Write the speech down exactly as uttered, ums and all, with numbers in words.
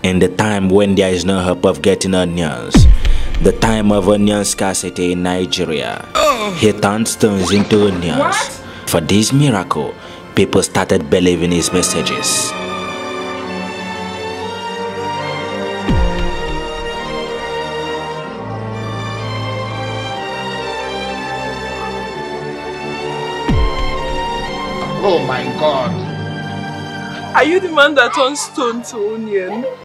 In the time when there is no hope of getting onions, the time of onion scarcity in Nigeria, oh. he turned stones into onions. What? For this miracle, people started believing his messages. Oh my God. Are you the man that turns stone to onion?